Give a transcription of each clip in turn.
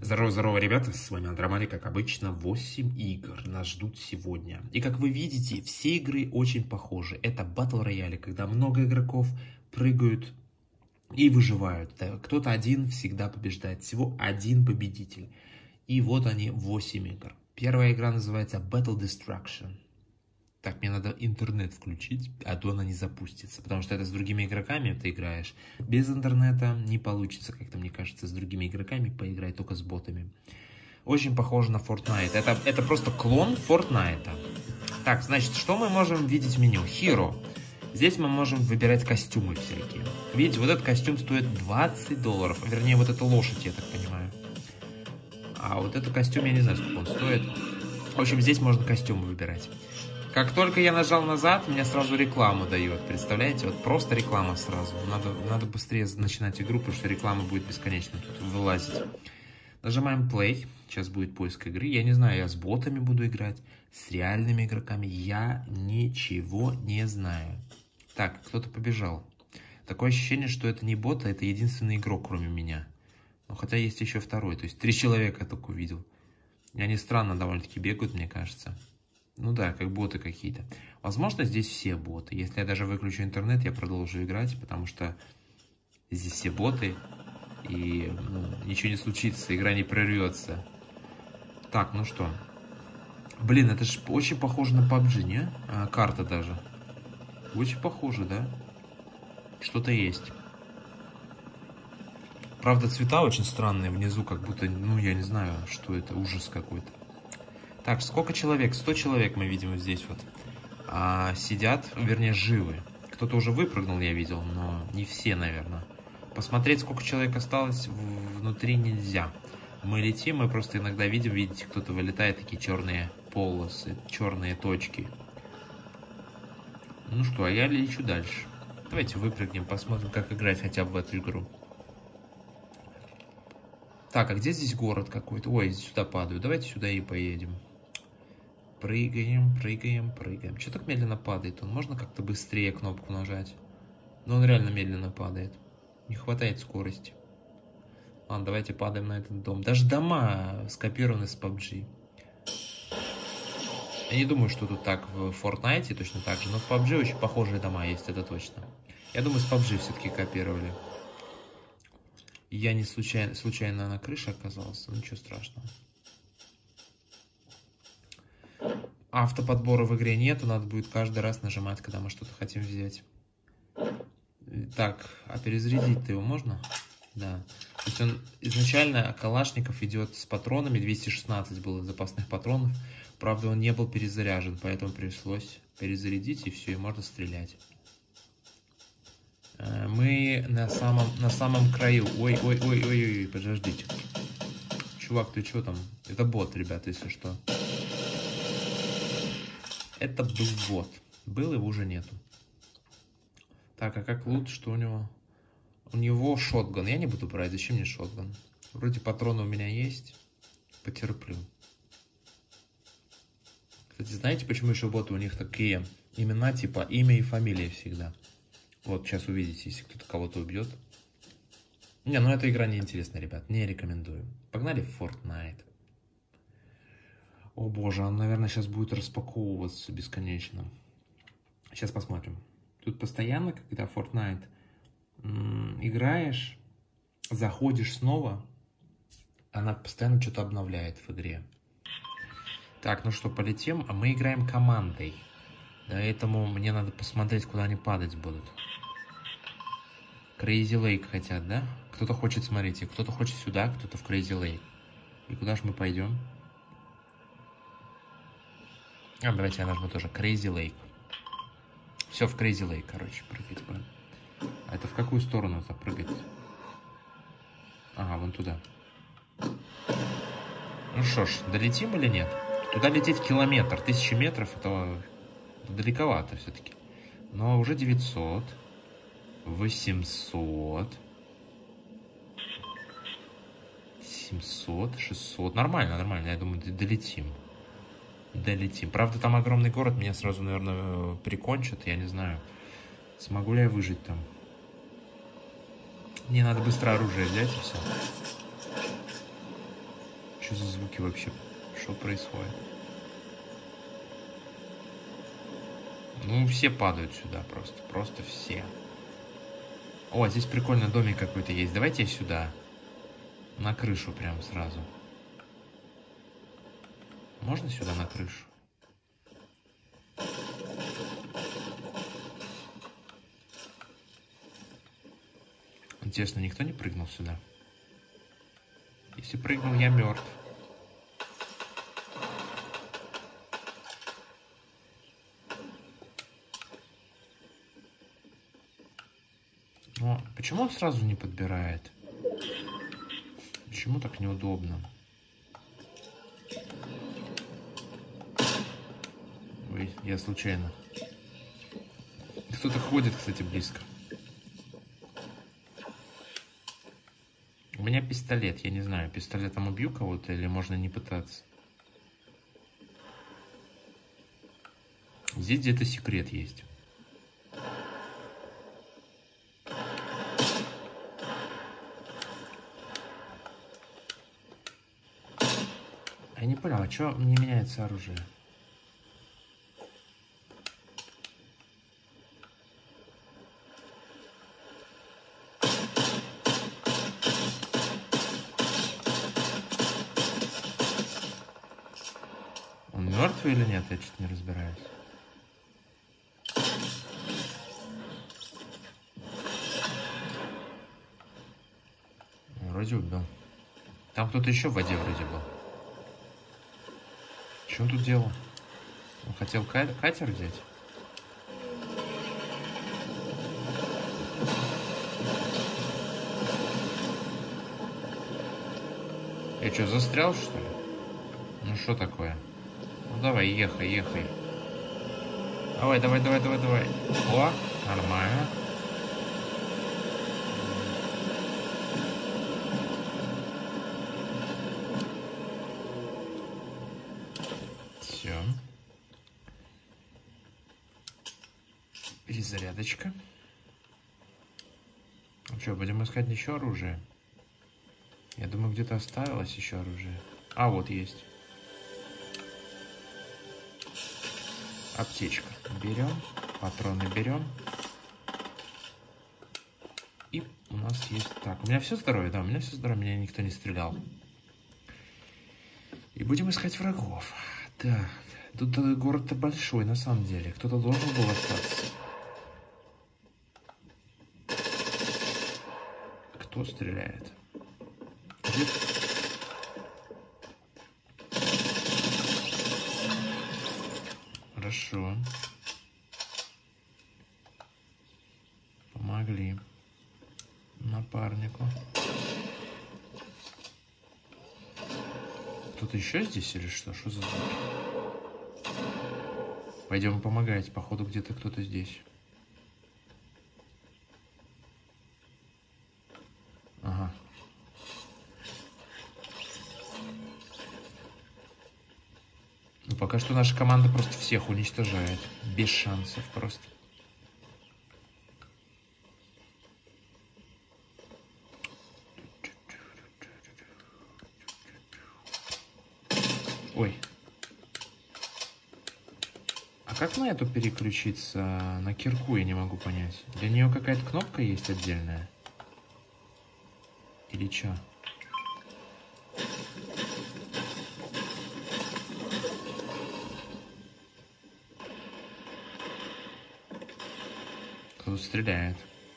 Здорово, ребята, с вами Андромали, как обычно, 8 игр нас ждут сегодня. И как вы видите, все игры очень похожи. Это Battle Royale, когда много игроков прыгают и выживают. Кто-то один всегда побеждает, всего один победитель. И вот они, 8 игр. Первая игра называется Battle Destruction. Так, мне надо интернет включить, а то она не запустится. Потому что это с другими игроками ты играешь. Без интернета не получится, как-то мне кажется, с другими игроками поиграть, только с ботами. Очень похоже на Fortnite. Это просто клон Fortnite. Так, значит, что мы можем видеть в меню? Hero. Здесь мы можем выбирать костюмы всякие. Видите, вот этот костюм стоит $20. Вернее, вот эта лошадь, я так понимаю. А вот этот костюм, я не знаю, сколько он стоит. В общем, здесь можно костюмы выбирать. Как только я нажал назад, меня сразу рекламу дает. Представляете? Вот просто реклама сразу. Надо быстрее начинать игру, потому что реклама будет бесконечно тут вылазить. Нажимаем play. Сейчас будет поиск игры. Я не знаю, я с ботами буду играть, с реальными игроками. Я ничего не знаю. Так, кто-то побежал. Такое ощущение, что это не бот, а это единственный игрок, кроме меня. Но хотя есть еще второй. То есть 3 человека я только увидел. И они странно довольно-таки бегают, мне кажется. Ну да, как боты какие-то. Возможно, здесь все боты. Если я даже выключу интернет, я продолжу играть, потому что здесь все боты. И ничего не случится, игра не прервется. Так, ну что. Блин, это же очень похоже на PUBG, не? Карта даже. Очень похоже, да? Что-то есть. Правда, цвета очень странные. Внизу как будто, ну, я не знаю, что это. Ужас какой-то. Так, сколько человек? 100 человек мы видим вот здесь вот. Сидят, вернее, живы. Кто-то уже выпрыгнул, я видел, но не все, наверное. Посмотреть, сколько человек осталось внутри, нельзя. Мы летим, мы просто иногда видим, видите, кто-то вылетает, такие черные полосы, черные точки. Ну что, а я лечу дальше. Давайте выпрыгнем, посмотрим, как играть хотя бы в эту игру. Так, а где здесь город какой-то? Ой, сюда падаю. Давайте сюда и поедем. Прыгаем, прыгаем, прыгаем. Что так медленно падает? Он можно как-то быстрее кнопку нажать? Но он реально медленно падает. Не хватает скорости. Ладно, давайте падаем на этот дом. Даже дома скопированы с PUBG. Я не думаю, что тут так в Fortnite точно так же. Но в PUBG очень похожие дома есть, это точно. Я думаю, с PUBG все-таки копировали. Я не случайно на крыше оказался. Ничего страшного. Автоподбора в игре нету, надо будет каждый раз нажимать, когда мы что-то хотим взять. Так, а перезарядить-то его можно? Да. То есть он изначально Калашников идет с патронами, 216 было запасных патронов. Правда, он не был перезаряжен, поэтому пришлось перезарядить, и все, и можно стрелять. Мы на самом краю. Ой, подождите. Чувак, ты что там? Это бот, ребята, если что. Это был бот. Был, его уже нету. Так, а как лут? Что у него? У него шотган. Я не буду брать. Зачем мне шотган? Вроде патроны у меня есть. Потерплю. Кстати, знаете, почему еще боты? У них такие имена, типа имя и фамилия всегда. Вот, сейчас увидите, если кто-то кого-то убьет. Не, ну эта игра неинтересная, ребят. Не рекомендую. Погнали в Fortnite. О боже, он, наверное, сейчас будет распаковываться бесконечно. Сейчас посмотрим. Тут постоянно, когда Fortnite играешь, заходишь снова, она постоянно что-то обновляет в игре. Так, ну что, полетим. А мы играем командой. Поэтому мне надо посмотреть, куда они падать будут. Crazy Lake хотят, да? Кто-то хочет, смотрите, кто-то хочет сюда, кто-то в Crazy Lake. И куда же мы пойдем? Давайте я нажму тоже Crazy Lake. Все в Crazy Lake, короче, прыгать будем. А это в какую сторону это прыгать? Ага, вон туда. Ну что ж, долетим или нет? Туда лететь километр, 1000 метров, это далековато все-таки. Но уже 900, 800, 700, 600. Нормально, нормально, я думаю, долетим. Долетим. Правда, там огромный город, меня сразу, наверное, прикончат, я не знаю, смогу ли я выжить там. Мне надо быстро оружие взять и все. Что за звуки вообще? Что происходит? Ну, все падают сюда просто. Просто все. О, здесь прикольный домик какой-то есть. Давайте сюда. На крышу прям сразу. Можно сюда на крышу? Интересно, никто не прыгнул сюда? Если прыгнул, я мертв. Но почему он сразу не подбирает? Почему так неудобно? Ой, я случайно. Кто-то ходит, кстати, близко. У меня пистолет, я не знаю, пистолетом убью кого-то или можно не пытаться. Здесь где-то секрет есть. Я не понял, а что не меняется оружие? Он мертвый или нет? Я чуть не разбираюсь. Вроде убил. Там кто-то еще в воде вроде был. Что он тут делал? Он хотел катер взять? Я что, застрял, что ли? Ну что такое? Ну давай, ехай. Давай. О, нормально. Все. Перезарядочка. Ну что, будем искать еще оружие? Я думаю, где-то оставилось еще оружие. А, вот есть. Аптечка. Берем. Патроны берем. И у нас есть... Так, у меня все здоровье? Да, у меня все здоровье. Меня никто не стрелял. И будем искать врагов. Так. Тут город-то большой, на самом деле. Кто-то должен был остаться. Кто стреляет? Где... Хорошо. Помогли напарнику. Кто-то еще здесь или что? Что за звуки? Пойдем помогать. Походу, где-то кто-то здесь. Ага. Ну, пока что наша команда просто всех уничтожает. Без шансов просто. Ой. А как на эту переключиться? На кирку я не могу понять. Для нее какая-то кнопка есть отдельная? Или что? Кто-то стреляет.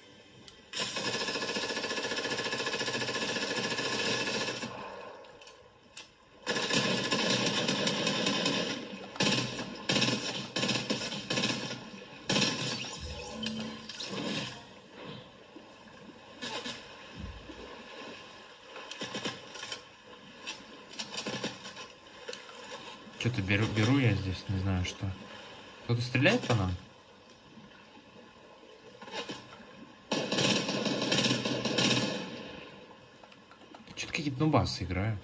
Что-то беру я здесь, не знаю что. Кто-то стреляет по нам? Что-то какие-то нубасы играют.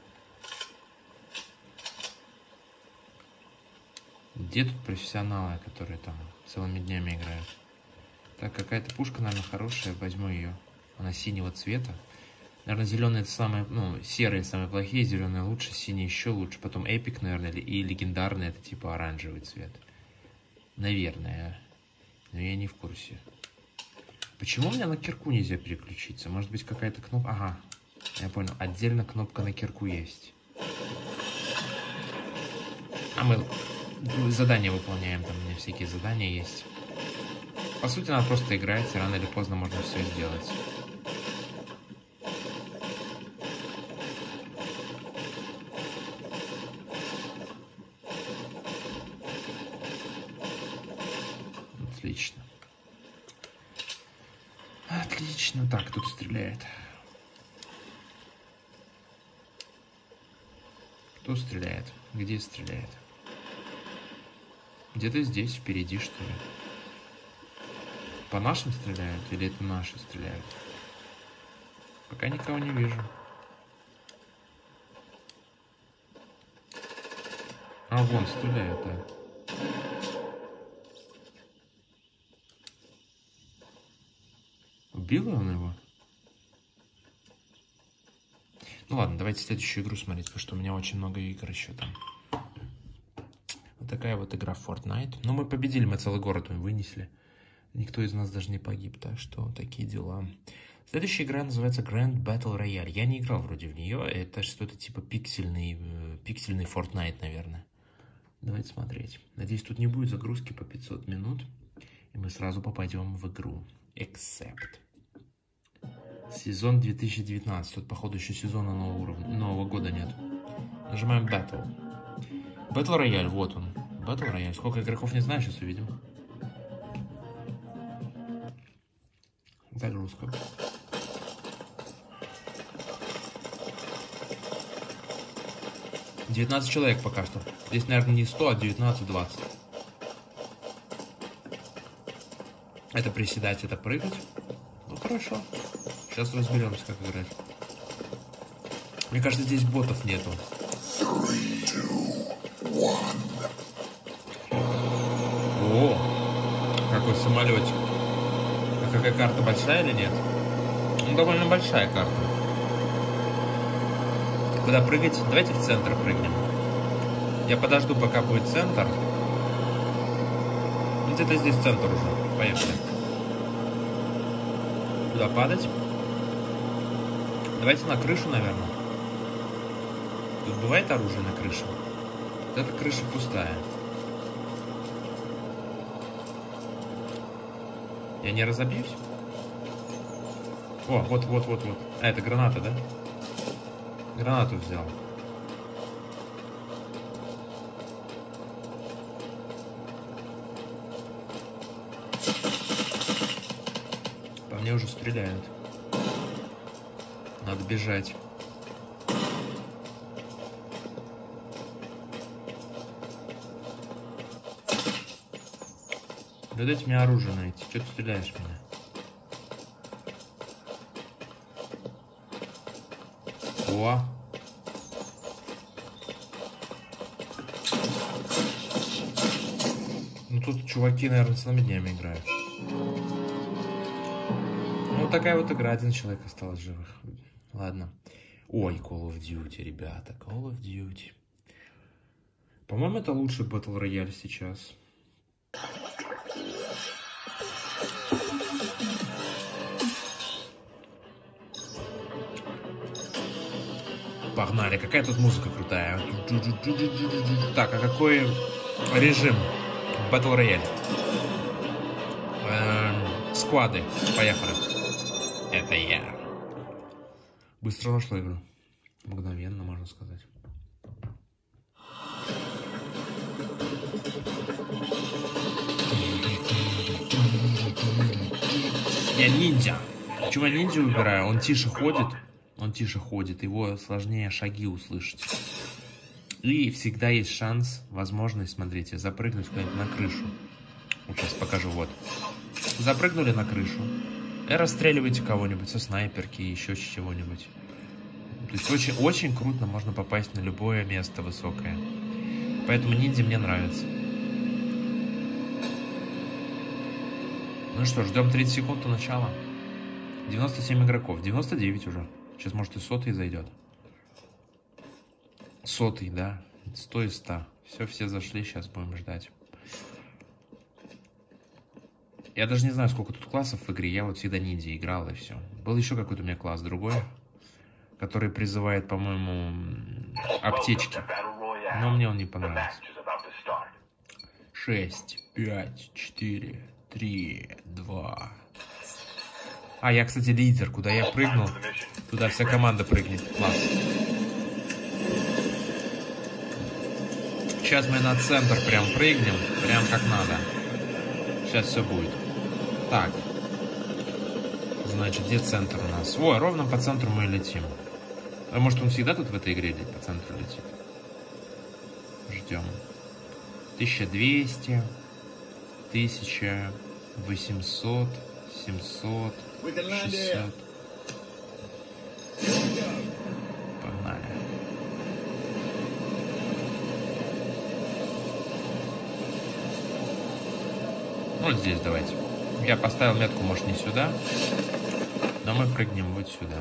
Где тут профессионалы, которые там целыми днями играют? Так, какая-то пушка, наверное, хорошая. Возьму ее. Она синего цвета. Наверное, зеленые это самые, ну, серые самые плохие, зеленые лучше, синие еще лучше. Потом эпик, наверное, и легендарный это типа оранжевый цвет. Наверное. Но я не в курсе. Почему у меня на кирку нельзя переключиться? Может быть, какая-то кнопка... Ага, я понял. Отдельно кнопка на кирку есть. А мы задания выполняем. Там у меня всякие задания есть. По сути, надо просто играть, и рано или поздно можно все сделать. Отлично. Отлично. Так, тут стреляет. Кто стреляет? Где стреляет? Где-то здесь, впереди, что ли? По нашим стреляют? Или это наши стреляют? Пока никого не вижу. А, вон стреляют, да. Убил он его? Ну ладно, давайте следующую игру смотреть, потому что у меня очень много игр еще там. Вот такая вот игра Fortnite. Ну, мы победили, мы целый город вынесли. Никто из нас даже не погиб, так что такие дела. Следующая игра называется Grand Battle Royale. Я не играл вроде в нее, это что-то типа пиксельный Fortnite, наверное. Давайте смотреть. Надеюсь, тут не будет загрузки по 500 минут, и мы сразу попадем в игру. Accept. Сезон 2019. Тут, походу, еще сезона нового года нет. Нажимаем Battle. Battle Royale, вот он. Battle Royale. Сколько игроков, не знаю, сейчас увидим. Загрузка. «19 человек пока что. Здесь, наверное, не 100, а 19-20. Это приседать, это прыгать. Ну, хорошо. Сейчас разберемся, как играть. Мне кажется, здесь ботов нету. 3, 2, 1. О, какой самолетик. А какая карта, большая или нет? Ну, довольно большая карта. Куда прыгать? Давайте в центр прыгнем. Я подожду, пока будет центр. Где-то здесь центр уже. Поехали. Куда падать? Давайте на крышу, наверное. Тут бывает оружие на крыше? Вот эта крыша пустая. Я не разобьюсь? О, вот. А, это граната, да? Гранату взял. По мне уже стреляют. Надо бежать. Да дайте мне оружие найти. Что ты стреляешь в меня? О! Ну тут чуваки, наверное, целыми днями играют. Ну вот такая вот игра. Один человек осталось живых. Ладно. Ой, Call of Duty, ребята. Call of Duty. По-моему, это лучший Battle Royale сейчас. Погнали, какая тут музыка крутая. Так, а какой режим? Battle Royale. Сквады, поехали. Это я. Быстро нашла игру. Мгновенно, можно сказать. Я ниндзя. Почему я ниндзя выбираю? Он тише ходит. Его сложнее шаги услышать. И всегда есть шанс, возможность, смотрите, запрыгнуть куда-нибудь на крышу. Вот сейчас покажу, вот. Запрыгнули на крышу. И расстреливаете кого-нибудь со снайперки, еще чего-нибудь. То есть очень круто можно попасть на любое место высокое. Поэтому ниндзя мне нравится. Ну что, ждем 30 секунд до начала. 97 игроков, 99 уже. Сейчас, может, и 100-й зайдет. 100-й, да. 100 из 100. Все зашли, сейчас будем ждать. Я даже не знаю, сколько тут классов в игре. Я вот всегда ниндзя играл, и все. Был еще какой-то у меня класс другой, который призывает, по-моему, аптечки. Но мне он не понравился. 6, 5, 4, 3, 2. А, я, кстати, лидер. Куда я прыгнул, туда вся команда прыгнет. Класс. Сейчас мы на центр прям прыгнем. Прям как надо. Сейчас все будет. Так. Значит, где центр у нас? О, ровно по центру мы летим. А может, он всегда тут в этой игре по центру летит? Ждем. 1200, 1800, 700, 600. Погнали. Вот здесь давайте. Я поставил метку, может, не сюда, но мы прыгнем вот сюда.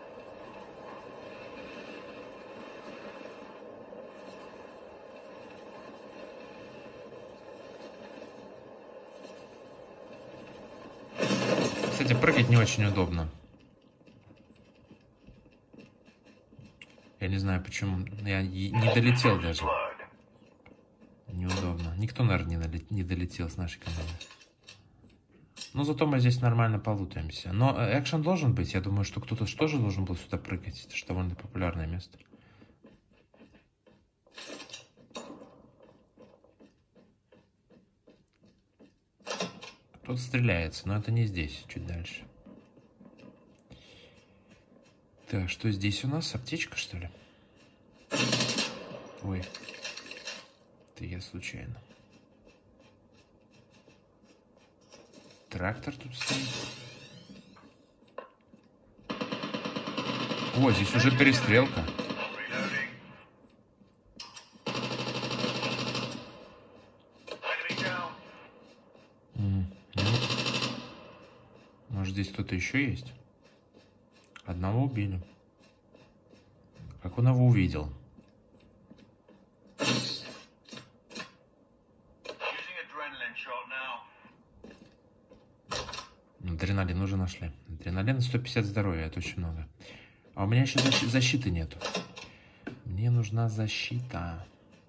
Кстати, прыгать не очень удобно. Я не знаю почему. Я не долетел даже. Неудобно. Никто, наверное, не долетел с нашей команды. Но зато мы здесь нормально полутаемся. Но экшен должен быть. Я думаю, что кто-то тоже должен был сюда прыгать. Это же довольно популярное место. Кто-то стреляется, но это не здесь, чуть дальше. Так, что здесь у нас? Аптечка, что ли? Ой. Это я случайно. Трактор тут стоит. О, здесь уже перестрелка. Может, здесь кто-то еще есть? Одного убили. Как он его увидел? Адреналин уже нашли. Адреналин 150 здоровья, это очень много. А у меня еще защиты нету. Мне нужна защита.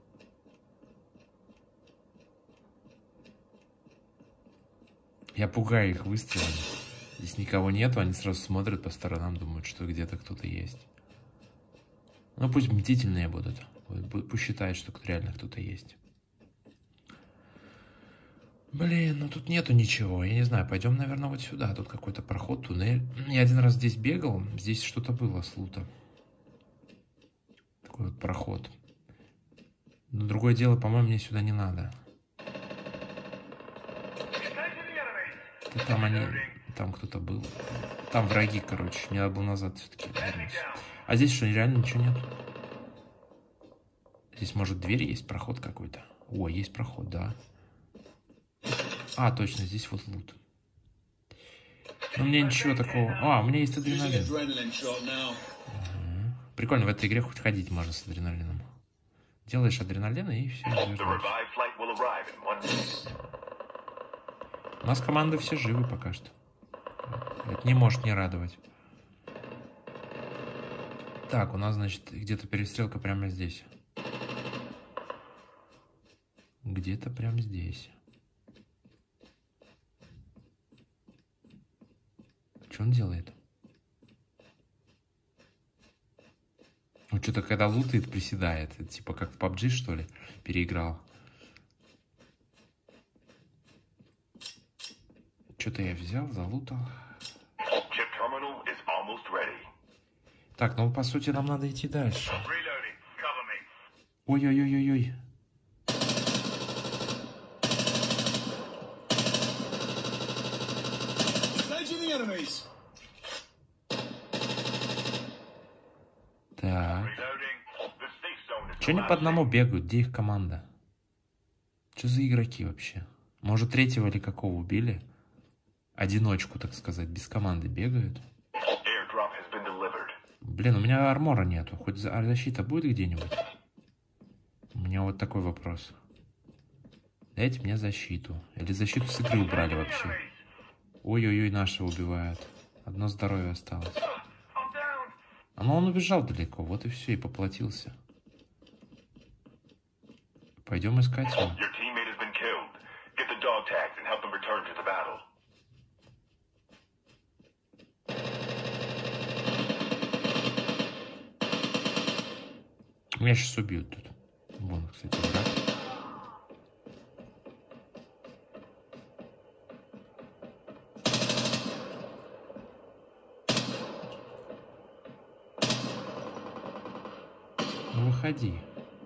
Я пугаю их выстрелами. Здесь никого нету, они сразу смотрят по сторонам, думают, что где-то кто-то есть. Ну пусть бдительные будут. Пусть считают, что реально кто-то есть. Блин, ну тут нету ничего. Я не знаю, пойдем, наверное, вот сюда. Тут какой-то проход, туннель. Я один раз здесь бегал. Здесь что-то было с лута. Такой вот проход. Но другое дело, по-моему, мне сюда не надо. Там они... Там кто-то был. Там враги, короче. Мне надо было назад все-таки вернуться. А здесь что, реально ничего нет? Здесь, может, дверь есть, проход какой-то? О, есть проход, да. А, точно, здесь вот лут. Но мне ничего такого... А, у меня есть адреналин. Угу. Прикольно, в этой игре хоть ходить можно с адреналином. Делаешь адреналин и все. У нас команды все живы пока что. Это не может не радовать. Так, у нас, значит, где-то перестрелка прямо здесь. Где-то прямо здесь. Что он делает? Он что-то когда лутает, приседает. Это типа как в PUBG, что ли, переиграл. Что-то я взял, залутал. Так, ну по сути нам надо идти дальше. Ой-ой-ой-ой-ой. Так. Че они по одному бегают? Где их команда? Что за игроки вообще? Может, третьего или какого убили? Одиночку, так сказать, без команды бегают. Блин, у меня армора нету. Хоть защита будет где-нибудь? У меня вот такой вопрос. Дайте мне защиту. Или защиту с игры убрали вообще. Ой-ой-ой, наши убивают. Одно здоровье осталось. А ну он убежал далеко, вот и все, и поплатился. Пойдем искать его. Меня сейчас убьют тут. Вон, кстати, враг. Ну выходи.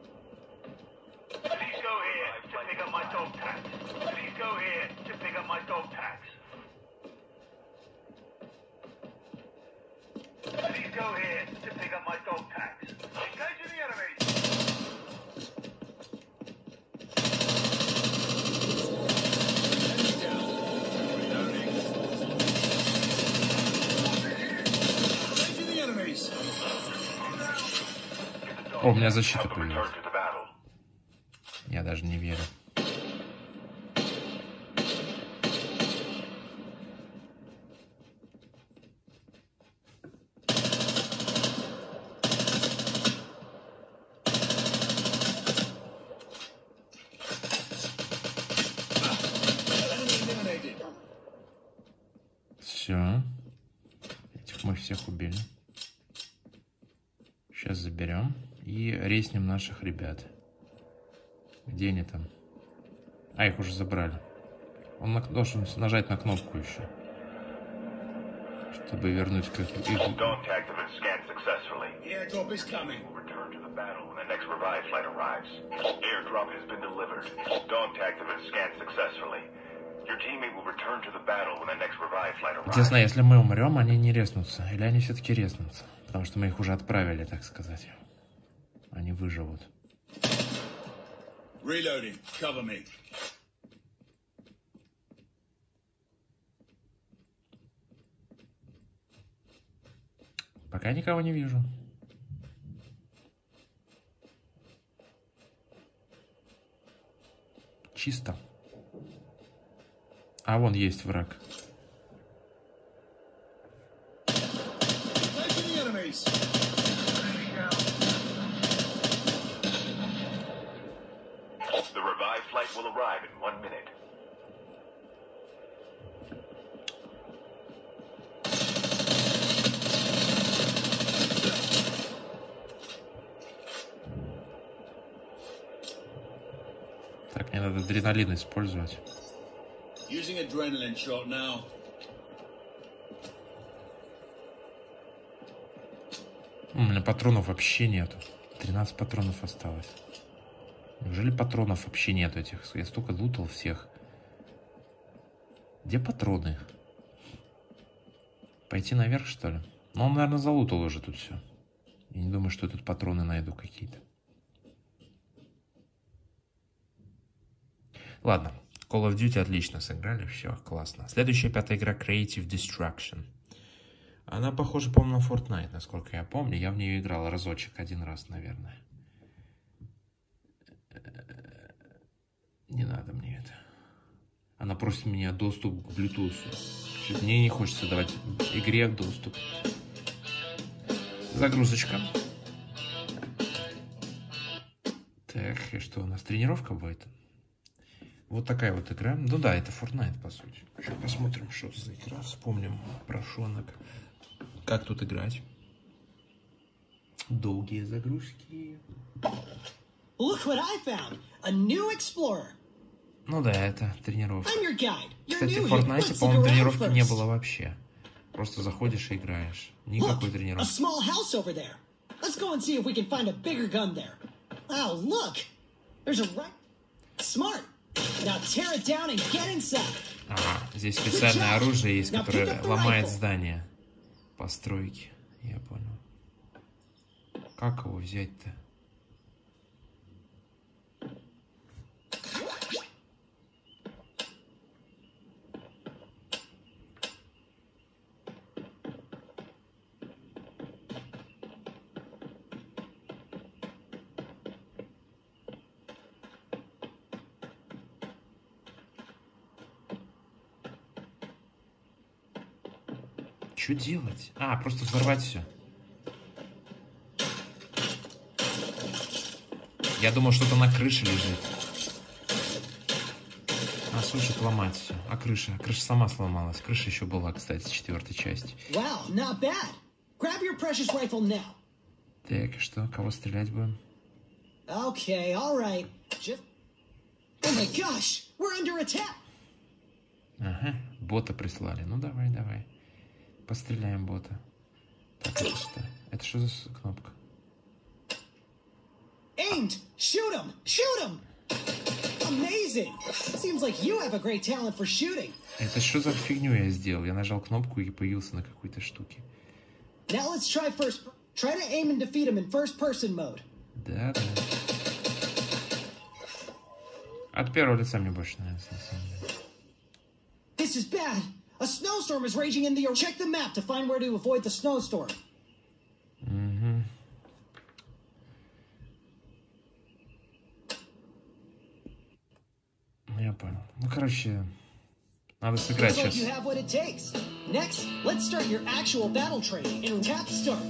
О, у меня защита появилась. Я даже не верю. Все. Этих мы всех убили. Сейчас заберем и резнем наших ребят. Где они там? А, их уже забрали. Он должен нажать на кнопку еще, чтобы вернуть как их. Интересно, если мы умрем, они не резнутся? Или они все-таки резнутся? Потому что мы их уже отправили, так сказать. Они выживут. Reloading. Cover me. Пока никого не вижу. Чисто. А вон есть враг. Так, мне надо адреналин использовать. Using adrenaline shot now. У меня патронов вообще нету. 13 патронов осталось. Неужели патронов вообще нет этих? Я столько лутал всех. Где патроны? Пойти наверх, что ли? Ну, он, наверное, залутал уже тут все. Я не думаю, что тут патроны найду какие-то. Ладно. Call of Duty отлично сыграли. Все, классно. Следующая, 5-я игра Creative Destruction. Она похожа, по-моему, на Fortnite, насколько я помню. Я в нее играл разочек, один раз, наверное. Не надо мне это. Она просит меня доступ к Bluetooth. Мне не хочется давать игре доступ. Загрузочка. Так, и что у нас? Тренировка будет? Вот такая вот игра. Ну да, это Fortnite, по сути. Сейчас посмотрим, что это за игра. Вспомним прошонок. Как тут играть? Долгие загрузки. Look what I found! A new explorer. Ну да, это тренировка. I'm your guide. You're Кстати, new в here. Fortnite, Let's по-моему, look around тренировки не first. было вообще. Просто заходишь и играешь. Никакой Look, a тренировки. small house over there. Let's go and see if we can find a bigger gun there. Oh, look! There's a right. Smart. Now tear it down and get inside. Ага, здесь специальное оружие есть, которое ломает здания. Постройки. Я понял. Как его взять-то? что делать? А, просто взорвать все. Я думал, что-то на крыше лежит. А, слушай, ломать все. А крыша? Крыша сама сломалась. Крыша еще была, кстати, 4-й части. Wow, not bad. Grab your precious rifle now. Так, что? Кого стрелять будем? Okay, all right. Just... Oh my gosh, we're under attack. Ага, бота прислали. Ну, давай, давай. Постреляем бота. Так, это что? Это что за кнопка? Aimed! Shoot him! Shoot him! Amazing! Seems like you have a great talent for shooting. Это что за фигню я сделал? Я нажал кнопку и появился на какой-то штуке. Now let's try first. Try to aim and defeat him in first-person mode. Да, да. От первого лица мне больше нравится, на самом деле. This is bad. A snowstorm is raging in the air. Check the map to find where to avoid the snowstorm. Угу. Я понял. Ну, короче, надо сыграть Looks like сейчас. you have what it takes. Next, let's start your actual battle training in tap start.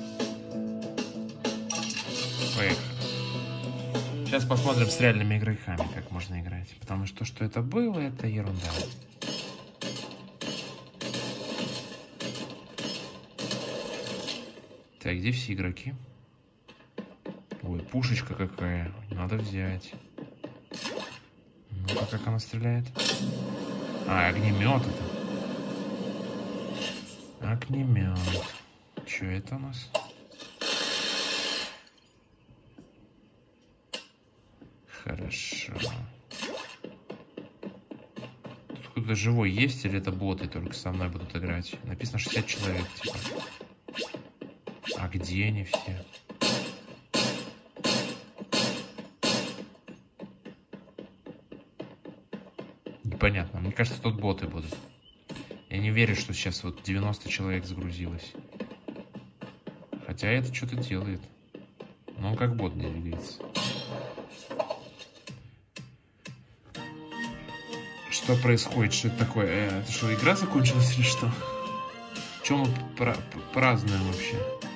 Поехали. Сейчас посмотрим с реальными игроками, как можно играть. Потому что что это было, это ерунда. Так, где все игроки? Ой, пушечка какая. Надо взять. Ну-ка, как она стреляет? А, огнемет это. Огнемет. Что это у нас? Хорошо. Тут кто-то живой есть или это боты только со мной будут играть? Написано 60 человек, типа. А где они все? Непонятно. Мне кажется, тут боты будут. Я не верю, что сейчас вот 90 человек загрузилось. Хотя это что-то делает. Но он как бот не двигается. Что происходит? Что это такое? Это что, игра закончилась или что? Чем мы празднуем вообще?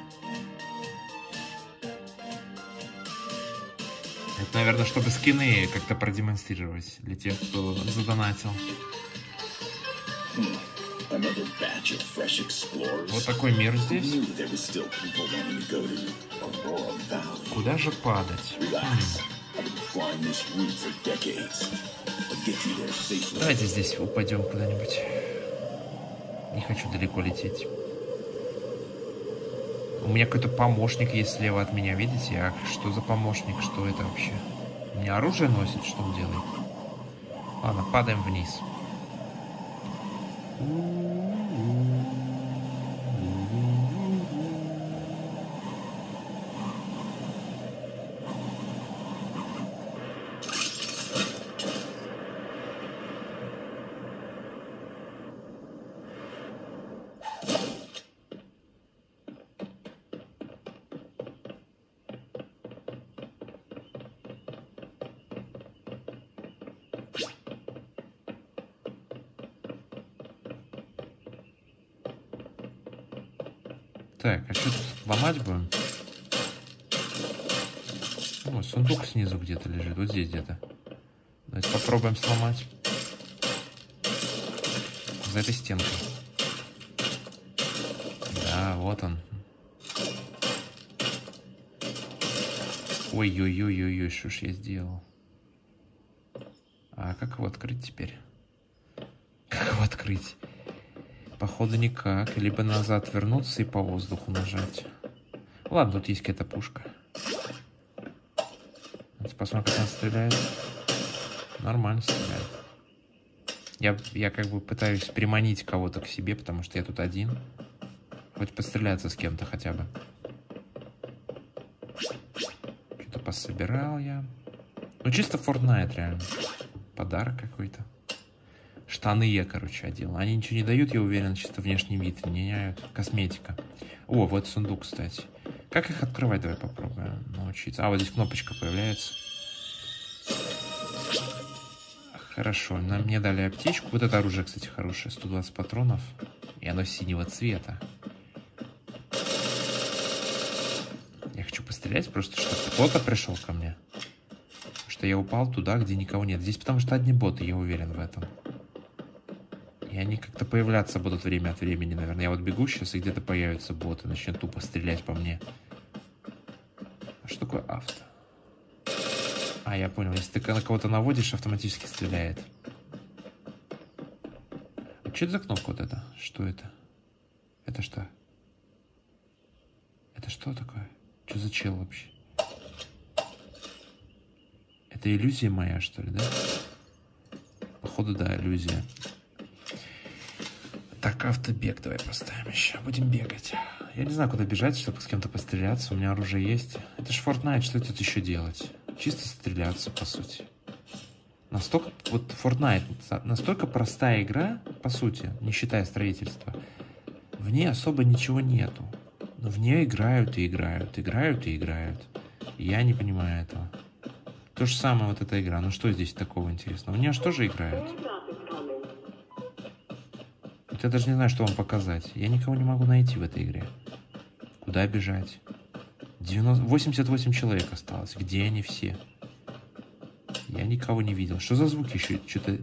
Это, наверное, чтобы скины как-то продемонстрировать для тех, кто задонатил. Another batch of fresh explorers. Вот такой мир здесь. Knew there was still people wanting to go to Aurora Valley. Куда же падать? Relax. I've been flying this route for decades. I'll get you there safely. Давайте здесь упадем куда-нибудь. Не хочу далеко лететь. У меня какой-то помощник есть слева от меня, видите? А что за помощник? Что это вообще? У меня оружие носит? Что он делает? Ладно, падаем вниз. Так, а что тут ломать будем? О, сундук снизу где-то лежит, вот здесь где-то. Давайте попробуем сломать. За этой стенкой. Да, вот он. Ой-ой-ой-ой-ой, что ж я сделал? А как его открыть теперь? Как его открыть? Походу никак. Либо назад вернуться и по воздуху нажать. Ладно, тут есть какая-то пушка. Давайте посмотрим, как она стреляет. Нормально стреляет. Я как бы пытаюсь приманить кого-то к себе, потому что я тут один. Хоть постреляться с кем-то хотя бы. Что-то пособирал я. Ну, чисто Fortnite, реально. Подарок какой-то. Штаны я, короче, одел. Они ничего не дают, я уверен, чисто внешний вид меняют. Косметика. О, вот сундук, кстати. Как их открывать? Давай попробуем научиться. А, вот здесь кнопочка появляется. Хорошо, мне дали аптечку. Вот это оружие, кстати, хорошее. 120 патронов. И оно синего цвета. хочу пострелять, просто чтобы кто-то пришел ко мне. Что я упал туда, где никого нет. Здесь потому что одни боты, я уверен в этом. И они как-то появляться будут время от времени, наверное. Я вот бегу сейчас, и где-то появятся боты, начнут тупо стрелять по мне. А что такое авто? А, я понял. Если ты на кого-то наводишь, автоматически стреляет. А что это за кнопка вот эта? Что это? Это что? Это что такое? Что за чел вообще? Это иллюзия моя, что ли, да? Походу, да, иллюзия. Так, автобег давай поставим еще. Будем бегать. Я не знаю, куда бежать, чтобы с кем-то постреляться. У меня оружие есть. Это ж Fortnite, что тут еще делать? Чисто стреляться, по сути. Настолько... Вот Fortnite настолько простая игра, по сути, не считая строительства. В ней особо ничего нету. Но в нее играют и играют, играют и играют. И я не понимаю этого. То же самое вот эта игра. Ну что здесь такого интересного? В нее же тоже играют. Вот я даже не знаю, что вам показать. Я никого не могу найти в этой игре. Куда бежать? 88 человек осталось. Где они все? Я никого не видел. Что за звуки еще? Что-то...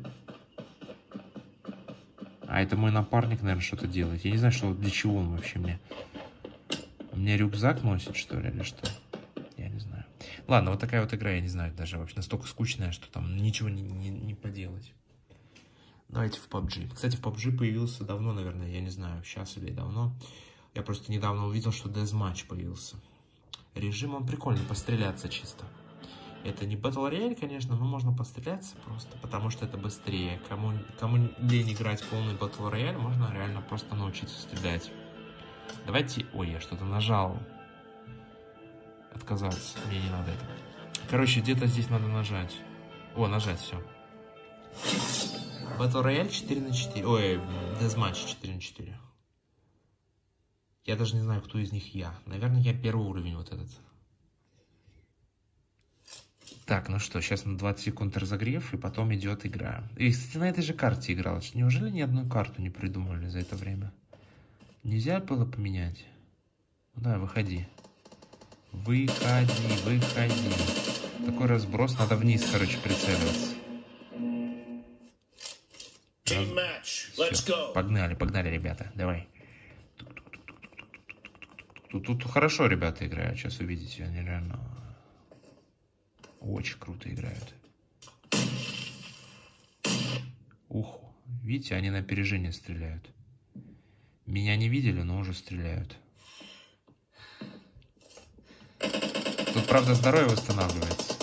А, это мой напарник, наверное, что-то делает. Я не знаю, что, для чего он вообще мне. Мне рюкзак носит, что ли, или что? Я не знаю. Ладно, вот такая вот игра, я не знаю, даже вообще настолько скучная, что там ничего не поделать. Давайте в PUBG. Кстати, в PUBG появился давно, наверное, я не знаю, сейчас или давно. Я просто недавно увидел, что Deathmatch появился. Режим, он прикольный, постреляться чисто. Это не Battle Royale, конечно, но можно постреляться просто, потому что это быстрее. Кому лень играть полный Battle Royale, можно реально просто научиться стрелять. Давайте... Ой, я что-то нажал. Отказаться. Мне не надо это. Короче, где-то здесь надо нажать. О, нажать, все. Battle Royale 4 на 4. Ой, Deathmatch 4 на 4. Я даже не знаю, кто из них я. Наверное, я первый уровень вот этот. Так, ну что, сейчас на 20 секунд разогрев, и потом идет игра. И, кстати, на этой же карте играл. Неужели ни одну карту не придумали за это время? Нельзя было поменять? Ну да, выходи. Выходи, выходи. Такой разброс, надо вниз, короче, прицеливаться. Всё, погнали, погнали, ребята, давай. Тут хорошо ребята играют, сейчас увидите, они реально очень круто играют. Ух, видите, они на опережение стреляют. Меня не видели, но уже стреляют. Тут, правда, здоровье восстанавливается.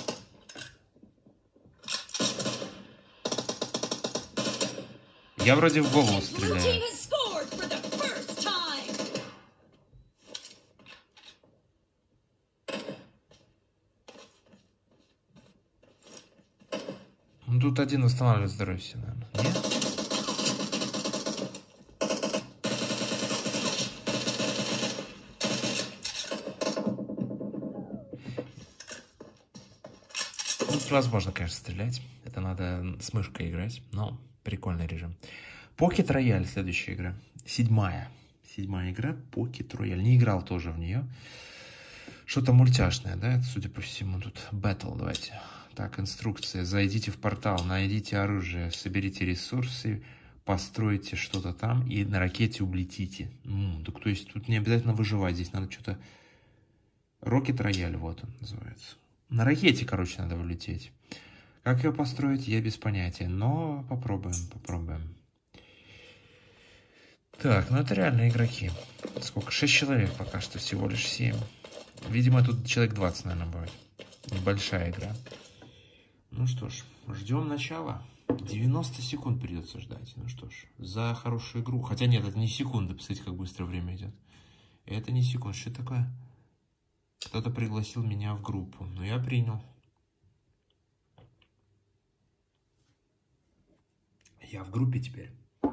Я вроде в голову стреляю. Ну, тут один восстанавливает здоровье все, наверное. Нет? Тут возможно, конечно, стрелять. Это надо с мышкой играть, но прикольный режим. Pocket Royale, следующая игра. Седьмая игра, Pocket Royale. Не играл тоже в нее. Что-то мультяшное, да? Это, судя по всему, тут Battle, давайте. Так, инструкция. Зайдите в портал, найдите оружие, соберите ресурсы, постройте что-то там и на ракете улетите. Так, то есть тут не обязательно выживать, здесь надо что-то... Rocket Royale, вот он называется. На ракете, короче, надо улететь. Как ее построить, я без понятия, но попробуем. Так, ну это реально игроки. Сколько? 6 человек пока что, всего лишь 7. Видимо, тут человек 20, наверное, будет. Небольшая игра. Ну что ж, ждем начала. 90 секунд придется ждать. Ну что ж, за хорошую игру. Хотя нет, это не секунды. Посмотрите, как быстро время идет. Это не секунд. Что это такое? Кто-то пригласил меня в группу. Но я принял. Я в группе теперь.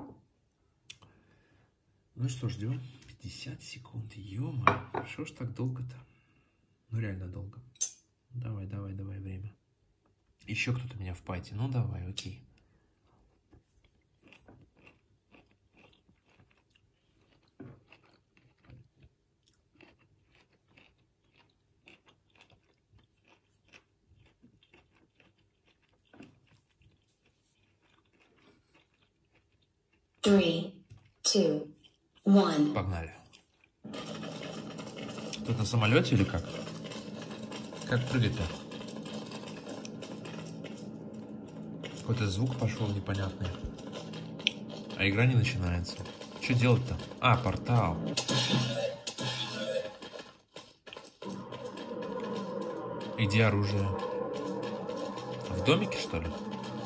Ну что, ждем. 50 секунд. Ё-моё, что ж так долго-то? Ну реально долго. Давай, время. Еще кто-то меня в пати. Ну давай, окей. 3, 2, 1. Погнали. Тут на самолете или как? Как прыгать-то? Какой-то звук пошел непонятный. А игра не начинается. Что делать-то? А, портал. Иди оружие. В домике, что ли?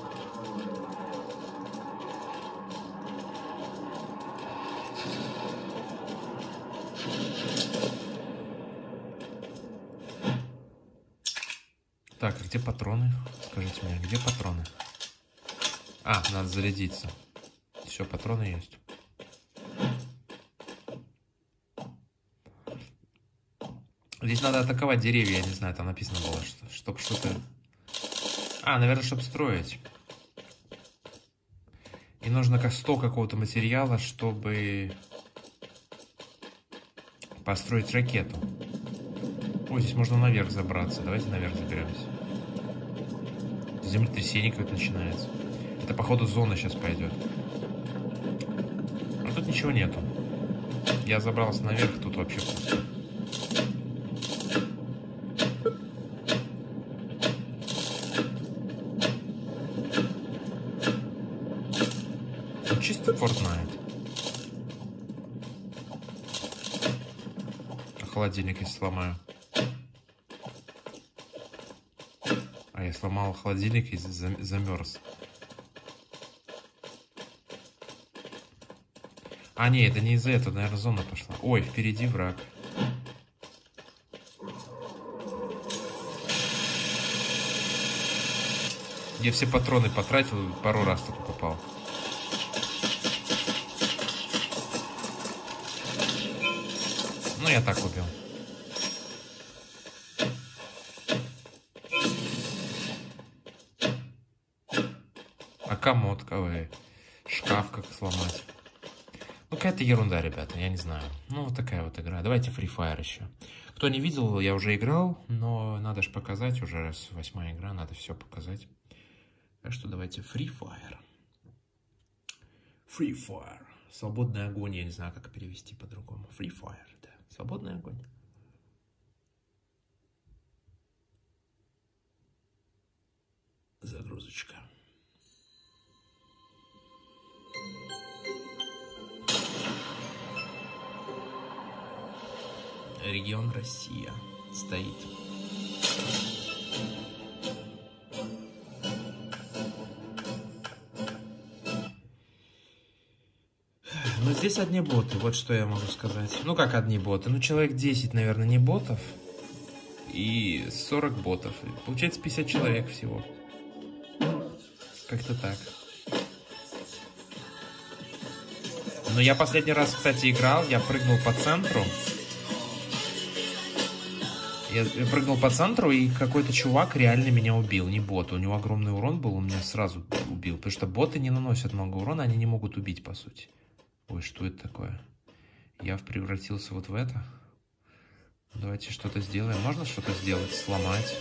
Так, а где патроны? Скажите мне, где патроны? А, надо зарядиться. Все, патроны есть. Здесь надо атаковать деревья, я не знаю, там написано было, чтобы что-то... А, наверное, чтобы строить. И нужно как 100 какого-то материала, чтобы построить ракету. Ой, здесь можно наверх забраться. Давайте наверх заберемся. Землетрясение какое-то начинается. Это, походу, зона сейчас пойдет. А тут ничего нету. Я забрался наверх, тут вообще пусто. Чисто Fortnite. Холодильник если сломаю. А я сломал холодильник и замерз. А, не, это не из-за этого, наверное, зона пошла. Ой, впереди враг. Я все патроны потратил, пару раз только попал. Ну, я так убил. А комод, шкаф как сломать. Ну, какая-то ерунда, ребята, я не знаю. Ну, вот такая вот игра. Давайте Free Fire еще. Кто не видел, я уже играл, но надо же показать, уже раз 8-я игра, надо все показать. Так что давайте Free Fire. Free Fire. Свободный огонь, я не знаю, как перевести по-другому. Free Fire, да. Свободный огонь. Загрузочка. Регион Россия стоит. Ну, здесь одни боты, вот что я могу сказать. Ну, как одни боты? Ну, человек 10, наверное, не ботов. И 40 ботов. Получается 50 человек всего. Как-то так. Но я последний раз, кстати, играл. Я прыгнул по центру. Я прыгнул по центру, и какой-то чувак реально меня убил. Не бот. У него огромный урон был, он меня сразу убил. Потому что боты не наносят много урона, они не могут убить, по сути. Ой, что это такое? Я превратился вот в это. Давайте что-то сделаем. Можно что-то сделать? Сломать.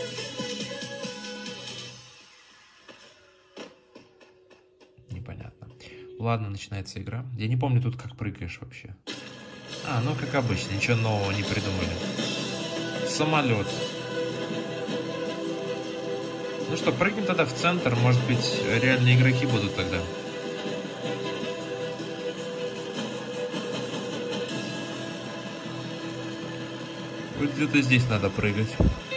Непонятно. Ладно, начинается игра. Я не помню тут, как прыгаешь вообще. А, ну как обычно, ничего нового не придумали. Самолет. Ну что, прыгнем тогда в центр. Может быть, реальные игроки будут тогда. Вот где-то здесь надо прыгать.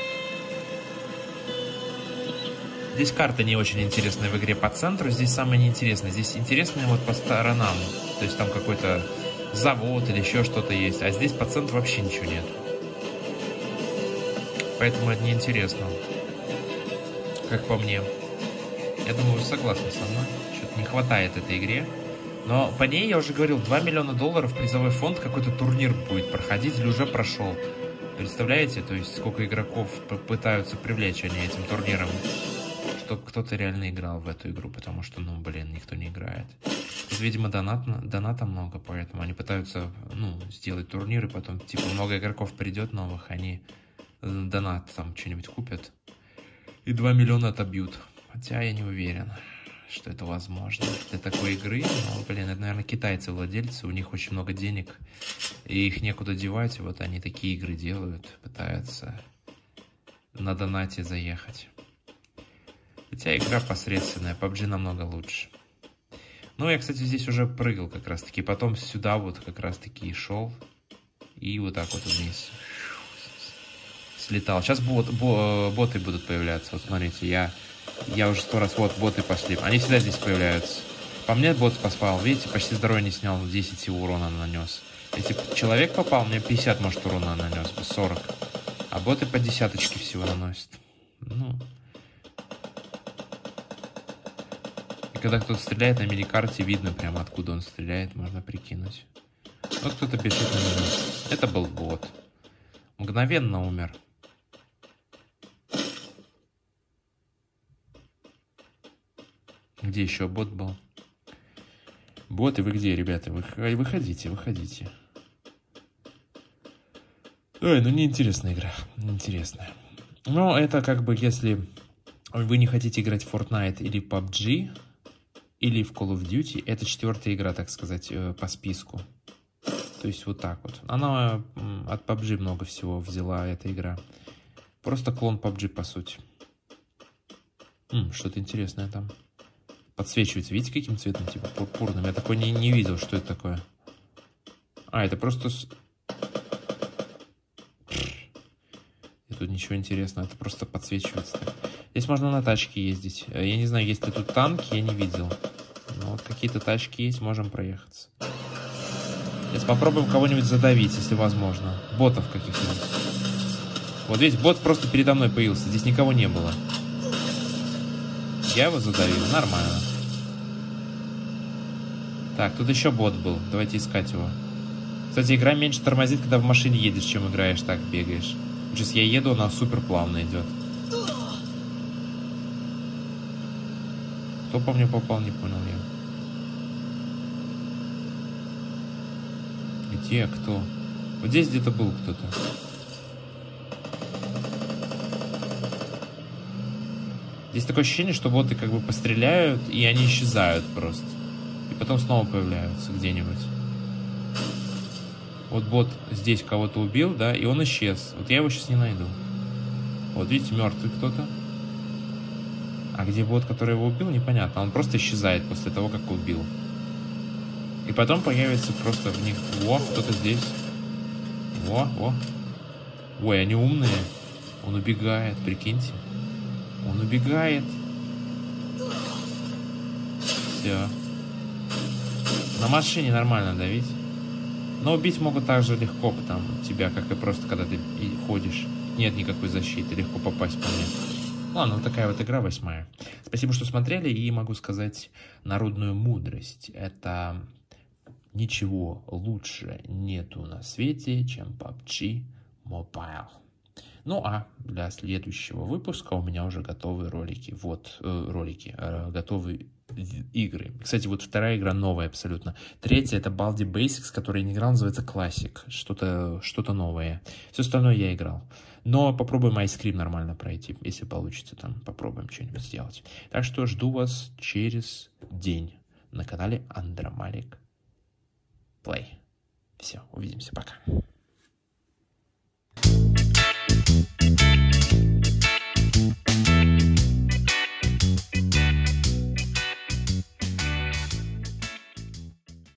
Здесь карта не очень интересная в игре по центру. Здесь самое неинтересное. Здесь интересное вот по сторонам. То есть там какой-то завод или еще что-то есть. А здесь по центру вообще ничего нет. Поэтому это неинтересно. Как по мне. Я думаю, вы согласны со мной. Что-то не хватает этой игре. Но по ней, я уже говорил, 2 миллиона долларов призовой фонд. Какой-то турнир будет проходить или уже прошел. Представляете? То есть сколько игроков пытаются привлечь они этим турниром. Чтобы кто-то реально играл в эту игру. Потому что, ну, блин, никто не играет. Тут, видимо, доната много. Поэтому они пытаются, ну, сделать турнир. И потом, типа, много игроков придет новых. Они донат там что-нибудь купят. И 2 миллиона отобьют. Хотя я не уверен, что это возможно для такой игры. Но, блин, это, наверное, китайцы владельцы, у них очень много денег, и их некуда девать, вот они такие игры делают, пытаются на донате заехать. Хотя игра посредственная, PUBG намного лучше. Ну, я, кстати, здесь уже прыгал как раз-таки, потом сюда вот как раз-таки и шел, и вот так вот вниз слетал. Сейчас боты будут появляться, вот смотрите, я уже 100 раз, вот, боты пошли. Они всегда здесь появляются. По мне бот поспал, видите, почти здоровье не снял, 10 всего урона нанес. Если человек попал, мне 50, может, урона нанес, 40. А боты по десяточке всего наносят. Ну. И когда кто-то стреляет на миникарте, видно прямо, откуда он стреляет, можно прикинуть. Вот кто-то бежит на меня. Это был бот. Мгновенно умер. Где еще бот был? Боты, вы где, ребята? Выходите, выходите. Ой, ну неинтересная игра. Неинтересная. Но это как бы, если вы не хотите играть в Fortnite или PUBG, или в Call of Duty, это 4-я игра, так сказать, по списку. То есть вот так вот. Она от PUBG много всего взяла, эта игра. Просто клон PUBG, по сути. Что-то интересное там. Подсвечивается, видите, каким цветом? Типа пурпурным. Я такой не видел, что это такое. А, это просто... И тут ничего интересного, это просто подсвечивается. Здесь можно на тачке ездить. Я не знаю, есть ли тут танки, я не видел. Но вот какие-то тачки есть, можем проехаться. Сейчас попробуем кого-нибудь задавить, если возможно. Ботов каких-нибудь. Вот видите, бот просто передо мной появился, здесь никого не было. Я его задавил, нормально. Так, тут еще бот был, давайте искать его. Кстати, игра меньше тормозит, когда в машине едешь, чем играешь так, бегаешь. Сейчас я еду, она супер плавно идет. Кто по мне попал, не понял я. Где, кто? Вот здесь где-то был кто-то. Здесь такое ощущение, что боты как бы постреляют, и они исчезают просто. И потом снова появляются где-нибудь. Вот бот здесь кого-то убил, да, и он исчез. Вот я его сейчас не найду. Вот видите, мертвый кто-то. А где бот, который его убил, непонятно. Он просто исчезает после того, как убил. И потом появится просто в них... Во, кто-то здесь. Во. Ой, они умные. Он убегает, прикиньте. Он убегает. Все. На машине нормально давить. Но убить могут так же легко, потому тебя, как и просто когда ты ходишь. Нет никакой защиты, легко попасть по мне. Ладно, вот такая вот игра 8-я. Спасибо, что смотрели, и могу сказать народную мудрость. Это ничего лучше нету на свете, чем PUBG Mobile. Ну, а для следующего выпуска у меня уже готовые ролики. Вот, готовые игры. Кстати, вот 2-я игра новая абсолютно. 3-я это Baldi Basics, который я не играл, называется Classic. Что-то новое. Все остальное я играл. Но попробуем Ice Cream нормально пройти. Если получится, там попробуем что-нибудь сделать. Так что жду вас через день на канале Andromalik Play. Все, увидимся, пока.